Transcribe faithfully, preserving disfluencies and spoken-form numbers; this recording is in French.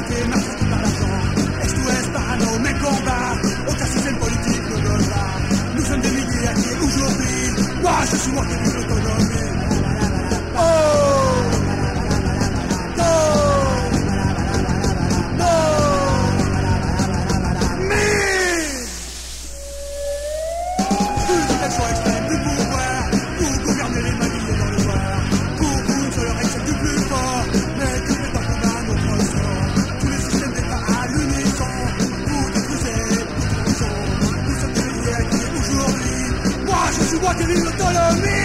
exploité, maltraité par l'argent. Est-ouest, parano, mes combats, aucun système politique ne donnera. Nous sommes des milliers à qui aujourd'hui, moi je suis moi qui vis l'autonomie. Oh! What do you autonomy?